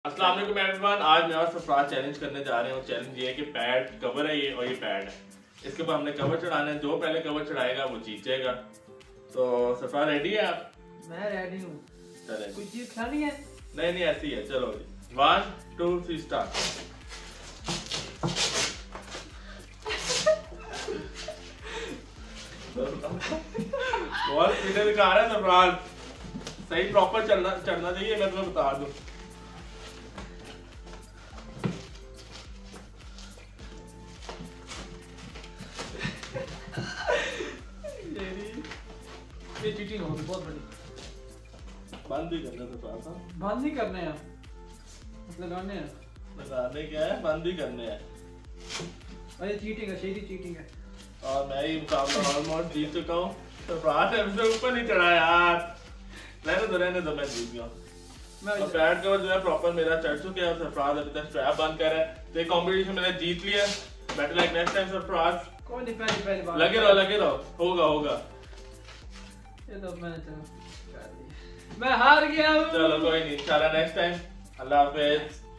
अस्सलाम वालेकुम एवरीवन। आज मैं और सरफराज चैलेंज करने जा रहे हूँ। चैलेंज ये है कि पैड कवर है ये और ये पैड है, इसके ऊपर हमने कवर चढ़ाना है। जो पहले कवर चढ़ाएगा वो जीतेगा। तो सरफराज रेडी है आप? मैं रेडी हूँ। चले, कुछ चीज खानी है? नहीं ऐसी है। चलो 1 2 3 स्टार्ट। बहुत स्पीड दिखा रहा है सरफराज। सही प्रॉपर चढ़ना चाहिए, मैं तुम्हें बता दूं। ये चीटिंग होगी बहुत बड़ी। बंद ही करना सरफराज। बंद नहीं करने हैं, लगाने हैं। लगाने क्या है, बंद ही करने हैं। अरे चीटिंग है, शहीदी चीटिंग है। और मैं ही मुकाबला ऑलमोस्ट जीत चुका हूँ। सरफराज ने मुझसे ऊपर नहीं चढ़ा यार। रहने दो मैं जीत गया। और पैड कवर जो है प्रॉपर मेरा चढ़ चुके हैं। सरफराज अभी तक स्ट्रैप बंद कर रहा है। तो ये कंपटीशन मैंने जीत लिया। Better like next time Sarfaraz. कोई नहीं, पहली बार लगे रहो, होगा। ये तो मैंने चलो मैं हार गया हूँ। चलो कोई नहीं, इंशाल्लाह नेक्स्ट टाइम। अल्लाह हाफिज।